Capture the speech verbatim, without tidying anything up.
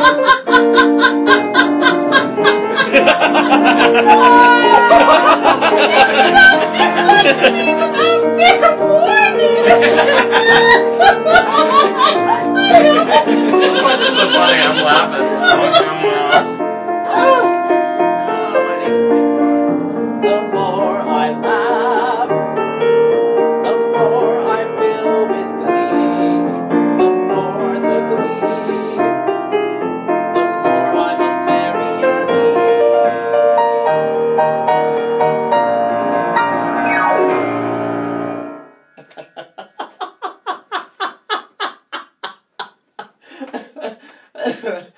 I'm laughing. The more I laugh, the more I fill with glee. The more the glee, the more I'm a merrier me.